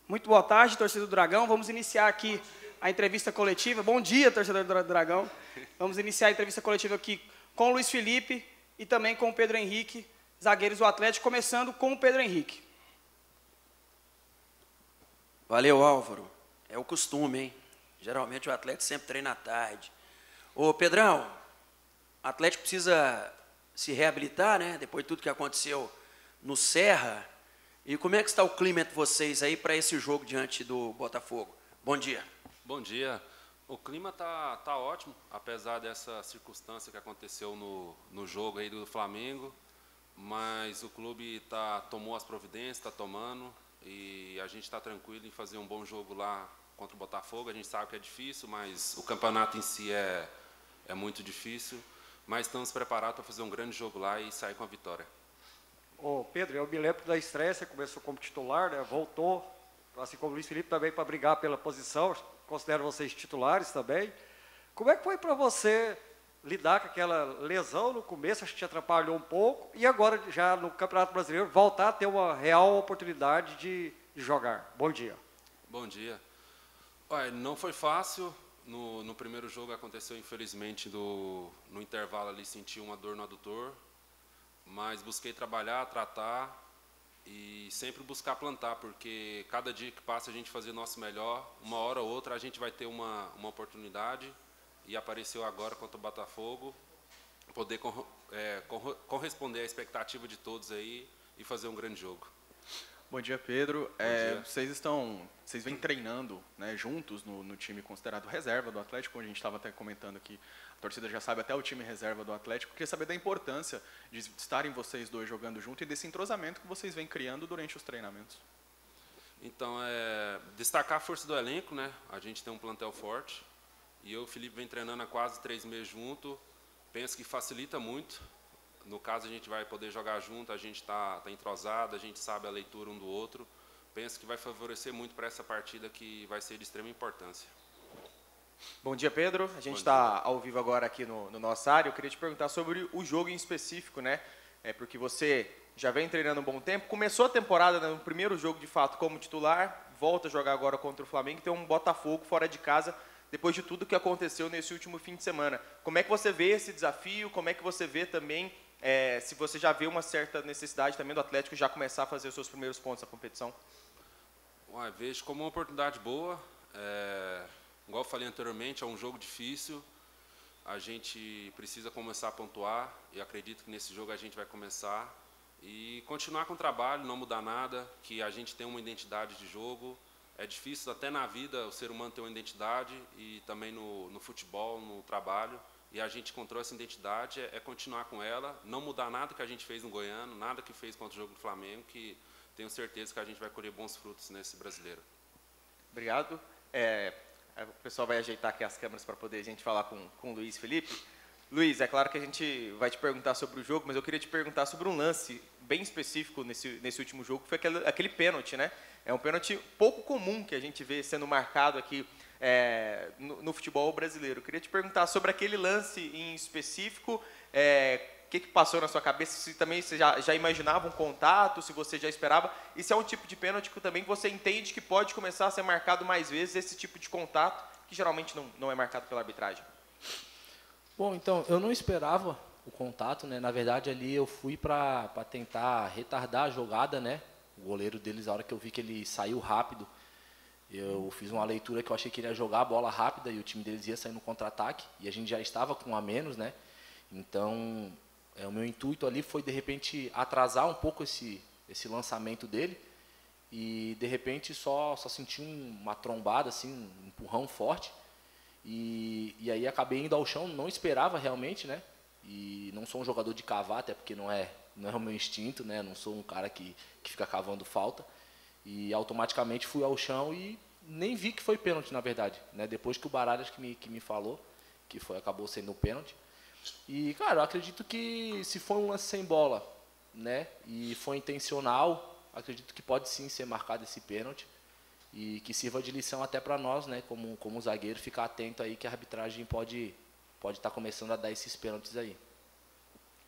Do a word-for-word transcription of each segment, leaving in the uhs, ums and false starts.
Muito boa tarde, torcedor do Dragão. Vamos iniciar aqui a entrevista coletiva. Bom dia, torcedor do Dragão. Vamos iniciar a entrevista coletiva aqui com o Luiz Felipe e também com o Pedro Henrique, zagueiros do Atlético, começando com o Pedro Henrique. Valeu, Álvaro. É o costume, hein? Geralmente o Atlético sempre treina à tarde. Ô, Pedrão, o Atlético precisa se reabilitar, né? Depois de tudo que aconteceu no Serra. E como é que está o clima entre vocês aí para esse jogo diante do Botafogo? Bom dia. Bom dia. O clima tá, tá ótimo, apesar dessa circunstância que aconteceu no, no jogo aí do Flamengo. Mas o clube tá, tomou as providências, está tomando. E a gente está tranquilo em fazer um bom jogo lá contra o Botafogo. A gente sabe que é difícil, mas o campeonato em si é, é muito difícil. Mas estamos preparados para fazer um grande jogo lá e sair com a vitória. Ô, Pedro, eu me lembro da estreia, você começou como titular, né? Voltou, assim como o Luiz Felipe também, para brigar pela posição, considero vocês titulares também. Como é que foi para você lidar com aquela lesão no começo, acho que te atrapalhou um pouco, e agora já no Campeonato Brasileiro voltar a ter uma real oportunidade de, de jogar? Bom dia. Bom dia. Olha, não foi fácil. No, no primeiro jogo aconteceu, infelizmente, do, no intervalo ali senti uma dor no adutor. Mas busquei trabalhar, tratar e sempre buscar plantar, porque cada dia que passa a gente fazer o nosso melhor, uma hora ou outra a gente vai ter uma, uma oportunidade, e apareceu agora contra o Botafogo, poder cor, é, cor, corresponder à expectativa de todos aí e fazer um grande jogo. Bom dia, Pedro. Bom é, dia. Vocês estão, vocês vêm treinando, né, juntos no, no time considerado reserva do Atlético, onde a gente estava até comentando aqui, a torcida já sabe até o time reserva do Atlético. Queria saber da importância de estarem vocês dois jogando junto e desse entrosamento que vocês vêm criando durante os treinamentos. Então, é, destacar a força do elenco, né? A gente tem um plantel forte e eu e o Felipe vem treinando há quase três meses junto. Penso que facilita muito. No caso, a gente vai poder jogar junto, a gente está tá entrosado, a gente sabe a leitura um do outro. Penso que vai favorecer muito para essa partida que vai ser de extrema importância. Bom dia, Pedro. A gente está ao vivo agora aqui no, no nossa área. Eu queria te perguntar sobre o jogo em específico, né? É porque você já vem treinando um bom tempo. Começou a temporada, né, no primeiro jogo, de fato, como titular. Volta a jogar agora contra o Flamengo. Tem um Botafogo fora de casa, depois de tudo que aconteceu nesse último fim de semana. Como é que você vê esse desafio? Como é que você vê também, é, se você já vê uma certa necessidade também do Atlético já começar a fazer os seus primeiros pontos na competição? Ué, vejo como uma oportunidade boa. É... Igual eu falei anteriormente, é um jogo difícil, a gente precisa começar a pontuar, e acredito que nesse jogo a gente vai começar, e continuar com o trabalho, não mudar nada, que a gente tem uma identidade de jogo. É difícil até na vida o ser humano ter uma identidade, e também no, no futebol, no trabalho, e a gente encontrou essa identidade, é, é continuar com ela, não mudar nada que a gente fez no Goiano, nada que fez contra o jogo do Flamengo, que tenho certeza que a gente vai colher bons frutos nesse brasileiro. Obrigado. É... O pessoal vai ajeitar aqui as câmeras para poder a gente falar com, com o Luiz Felipe. Luiz, é claro que a gente vai te perguntar sobre o jogo, mas eu queria te perguntar sobre um lance bem específico nesse, nesse último jogo, que foi aquele, aquele pênalti, né? É um pênalti pouco comum que a gente vê sendo marcado aqui é, no, no futebol brasileiro. Eu queria te perguntar sobre aquele lance em específico, é, o que, que passou na sua cabeça, se também você já, já imaginava um contato, se você já esperava, e se é um tipo de pênalti que também você entende que pode começar a ser marcado mais vezes, esse tipo de contato, que geralmente não, não é marcado pela arbitragem. Bom, então, eu não esperava o contato, né? Na verdade, ali eu fui para tentar retardar a jogada, né? O goleiro deles, a hora que eu vi que ele saiu rápido, eu fiz uma leitura que eu achei que ele ia jogar a bola rápida e o time deles ia sair no contra-ataque, e a gente já estava com um a menos, né? Então... É, o meu intuito ali foi, de repente, atrasar um pouco esse, esse lançamento dele e, de repente, só, só senti uma trombada, assim, um empurrão forte. E, e aí acabei indo ao chão, não esperava realmente, né? E não sou um jogador de cavar, até porque não é, não é o meu instinto, né? Não sou um cara que, que fica cavando falta. E automaticamente fui ao chão e nem vi que foi pênalti, na verdade, né? Depois que o Baralhas que me, que me falou que foi, acabou sendo um pênalti. E, cara, eu acredito que se foi um lance sem bola, né, e foi intencional, acredito que pode sim ser marcado esse pênalti e que sirva de lição até para nós, né, como, como zagueiro, ficar atento aí que a arbitragem pode pode estar começando a dar esses pênaltis aí.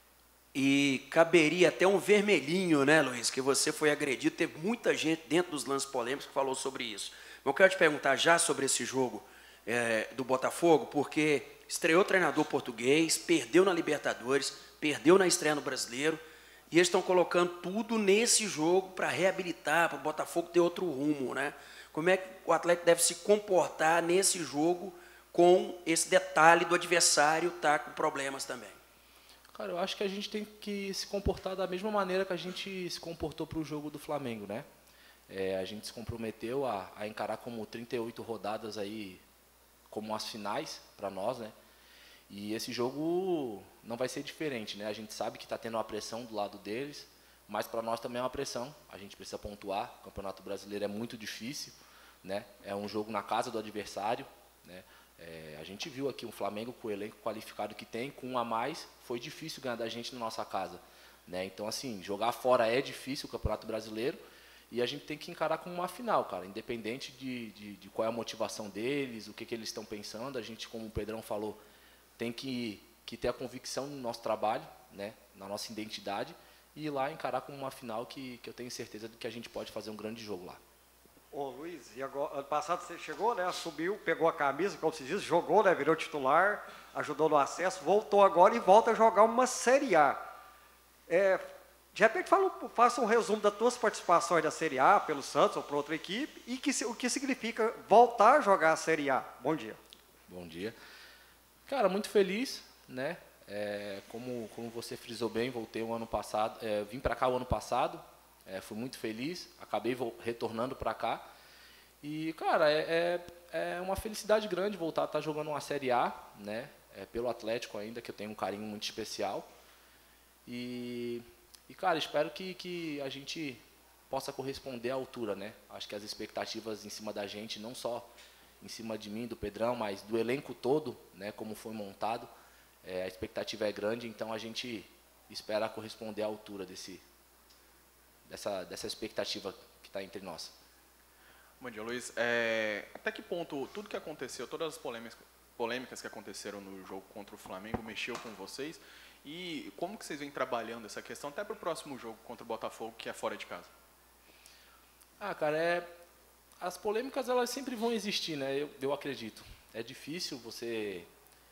E caberia até um vermelhinho, né, Luiz? Que você foi agredido. Teve muita gente dentro dos lances polêmicos que falou sobre isso. Eu quero te perguntar já sobre esse jogo é, do Botafogo, porque estreou treinador português, perdeu na Libertadores, perdeu na estreia no Brasileiro, e eles estão colocando tudo nesse jogo para reabilitar, para o Botafogo ter outro rumo, né? Como é que o Atlético deve se comportar nesse jogo com esse detalhe do adversário estar com problemas também? Cara, eu acho que a gente tem que se comportar da mesma maneira que a gente se comportou para o jogo do Flamengo, né? É, a gente se comprometeu a, a encarar como trinta e oito rodadas aí, como as finais para nós, né? E esse jogo não vai ser diferente, né? A gente sabe que está tendo uma pressão do lado deles, mas para nós também é uma pressão. A gente precisa pontuar. O Campeonato Brasileiro é muito difícil, né? É um jogo na casa do adversário, né? É, a gente viu aqui um Flamengo com o elenco qualificado que tem, com um a mais, foi difícil ganhar da gente na nossa casa, né? Então, assim, jogar fora é difícil o Campeonato Brasileiro e a gente tem que encarar como uma final, cara, independente de, de, de qual é a motivação deles, o que, que eles estão pensando. A gente, como o Pedrão falou, tem que, que ter a convicção no nosso trabalho, né? Na nossa identidade, e ir lá encarar como uma final que, que eu tenho certeza de que a gente pode fazer um grande jogo lá. Ô Luiz, e agora, ano passado você chegou, né, subiu, pegou a camisa, como se diz, jogou, né, virou titular, ajudou no acesso, voltou agora e volta a jogar uma Série A. É, de repente, fala, faça um resumo das tuas participações da Série A, pelo Santos ou por outra equipe, e que, o que significa voltar a jogar a Série A. Bom dia. Bom dia. Cara, muito feliz, né, é, como, como você frisou bem, voltei o ano passado, é, vim para cá o ano passado, É, fui muito feliz, acabei retornando para cá. E, cara, é, é, é uma felicidade grande voltar a estar jogando uma Série A, né? É, pelo Atlético ainda, que eu tenho um carinho muito especial. E, e cara, espero que, que a gente possa corresponder à altura, né? Acho que as expectativas em cima da gente, não só em cima de mim, do Pedrão, mas do elenco todo, né? Como foi montado, é, a expectativa é grande, então a gente espera corresponder à altura desse Dessa, dessa expectativa que está entre nós. Bom dia, Luiz. É, até que ponto tudo que aconteceu, todas as polêmicas, polêmicas que aconteceram no jogo contra o Flamengo mexeu com vocês? E como que vocês vêm trabalhando essa questão até para o próximo jogo contra o Botafogo, que é fora de casa? Ah, cara, é, as polêmicas elas sempre vão existir, né? Eu, eu acredito. É difícil você,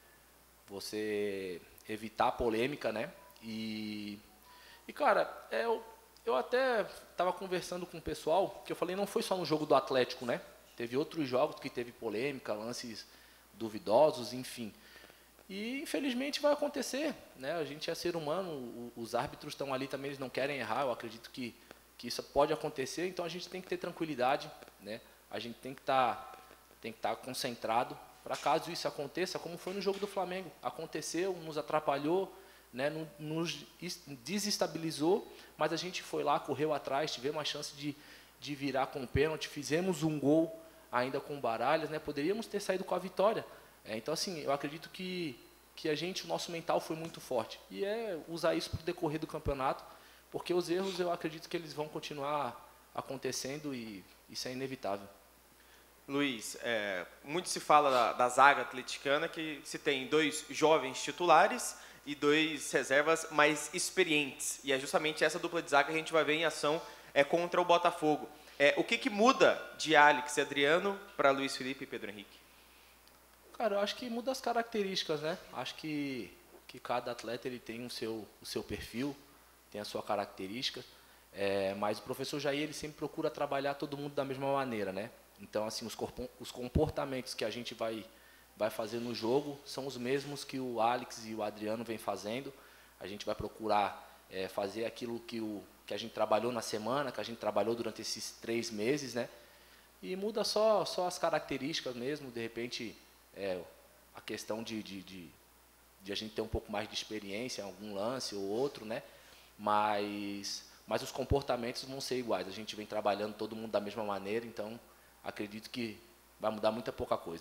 você evitar a polêmica, né? E, e cara, é o Eu até estava conversando com o pessoal, que eu falei, não foi só no jogo do Atlético, né? Teve outros jogos que teve polêmica, lances duvidosos, enfim. E, infelizmente, vai acontecer, né? A gente é ser humano, os árbitros estão ali também, eles não querem errar, eu acredito que, que isso pode acontecer, então a gente tem que ter tranquilidade, né? A gente tem que estar tem que estar concentrado para caso isso aconteça, como foi no jogo do Flamengo. Aconteceu, nos atrapalhou, né, nos desestabilizou, mas a gente foi lá, correu atrás, tivemos a chance de, de virar com o pênalti, fizemos um gol ainda com o Baralhas, né, poderíamos ter saído com a vitória. É, então, assim, eu acredito que, que a gente, o nosso mental foi muito forte. E é usar isso para o decorrer do campeonato, porque os erros eu acredito que eles vão continuar acontecendo e isso é inevitável. Luiz, é, muito se fala da, da zaga atleticana, que se tem dois jovens titulares e dois reservas mais experientes. E é justamente essa dupla de zaga que a gente vai ver em ação é, contra o Botafogo. É, o que, que muda de Alex e Adriano para Luiz Felipe e Pedro Henrique? Cara, eu acho que muda as características, né? Acho que, que cada atleta ele tem o seu, o seu perfil, tem a sua característica, é, mas o professor Jair ele sempre procura trabalhar todo mundo da mesma maneira, né? Então, assim, os, corpo, os comportamentos que a gente vai... vai fazer no jogo, são os mesmos que o Alex e o Adriano vem fazendo. A gente vai procurar é, fazer aquilo que, o, que a gente trabalhou na semana, que a gente trabalhou durante esses três meses, né? E muda só, só as características mesmo, de repente, é, a questão de, de, de, de a gente ter um pouco mais de experiência em algum lance ou outro, né? Mas, mas os comportamentos vão ser iguais. A gente vem trabalhando todo mundo da mesma maneira, então acredito que vai mudar muita pouca coisa.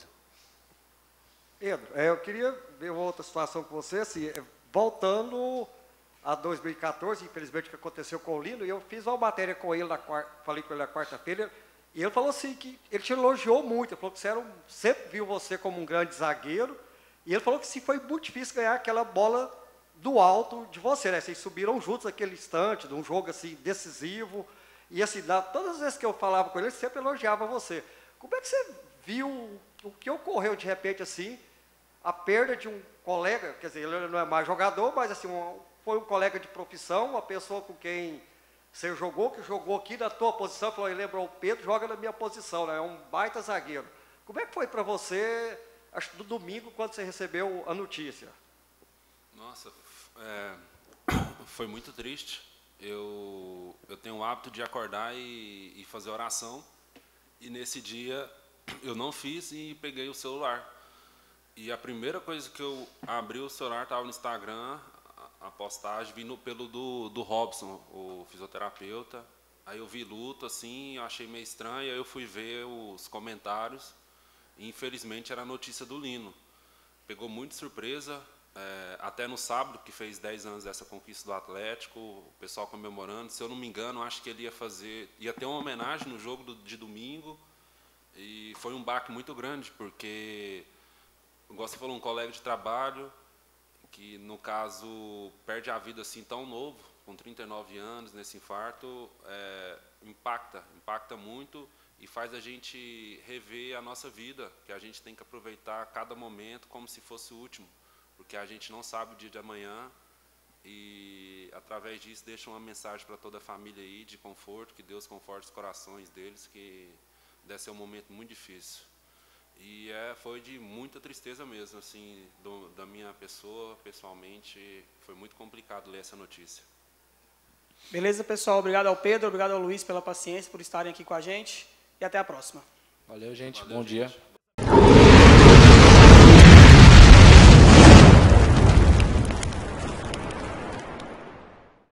Pedro, é, eu queria ver uma outra situação com você, assim, voltando a dois mil e quatorze, infelizmente o que aconteceu com o Lino, e eu fiz uma matéria com ele, na quarta, falei com ele na quarta-feira, e ele falou assim, que ele te elogiou muito, ele falou que você era um, sempre viu você como um grande zagueiro, e ele falou que sim, foi muito difícil ganhar aquela bola do alto de você, né? Vocês subiram juntos naquele instante, de um jogo assim decisivo. E assim, na, todas as vezes que eu falava com ele, ele sempre elogiava você. Como é que você viu o que ocorreu de repente assim, a perda de um colega, quer dizer, ele não é mais jogador, mas assim, um, foi um colega de profissão, uma pessoa com quem você jogou, que jogou aqui na tua posição, falou, ele lembrou, o Pedro joga na minha posição, né? É um baita zagueiro. Como é que foi para você, acho que no domingo, quando você recebeu a notícia? Nossa, é, foi muito triste. Eu, eu tenho o hábito de acordar e, e fazer oração. E nesse dia eu não fiz e peguei o celular. E a primeira coisa que eu abri o celular estava no Instagram, a, a postagem vindo pelo do, do Robson, o fisioterapeuta. Aí eu vi luto, assim, eu achei meio estranho, aí eu fui ver os comentários. E infelizmente era a notícia do Lino. Pegou muito surpresa. É, até no sábado, que fez dez anos dessa conquista do Atlético, o pessoal comemorando, se eu não me engano, acho que ele ia fazer, ia ter uma homenagem no jogo do, de domingo, e foi um baque muito grande, porque, igual você falou, um colega de trabalho, que no caso perde a vida assim tão novo, com trinta e nove anos, nesse infarto, é, impacta, impacta muito, e faz a gente rever a nossa vida, que a gente tem que aproveitar cada momento como se fosse o último. Porque a gente não sabe o dia de amanhã e, através disso, deixa uma mensagem para toda a família aí de conforto, que Deus conforte os corações deles, que deve ser um momento muito difícil. E é, foi de muita tristeza mesmo, assim, do, da minha pessoa, pessoalmente, foi muito complicado ler essa notícia. Beleza, pessoal? Obrigado ao Pedro, obrigado ao Luiz pela paciência, por estarem aqui com a gente, e até a próxima. Valeu, gente. Valeu, Bom gente. dia.